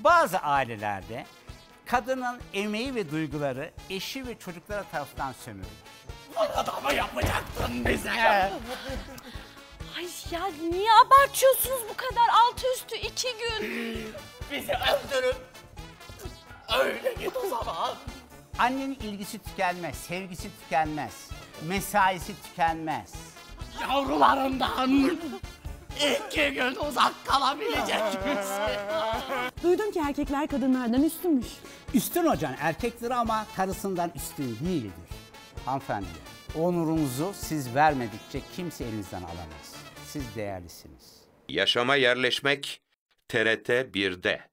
Bazı ailelerde kadının emeği ve duyguları eşi ve çocuklara tarafından sömürülür. Adamı yapacaktın bize. Ay ya niye abartıyorsunuz bu kadar? Altı üstü 2 gün. Bizi öldürün. Öyle git o zaman. Annenin ilgisi tükenmez, sevgisi tükenmez, mesaisi tükenmez. Yavrularından 2 gün uzak kalabilecek misin? Duydum ki erkekler kadınlardan üstünmüş. Üstün hocan erkektir ama karısından üstün değildir. Hanımefendi, onurunuzu siz vermedikçe kimse elinizden alamaz. Siz değerlisiniz. Yaşama Yerleşmek TRT 1'de.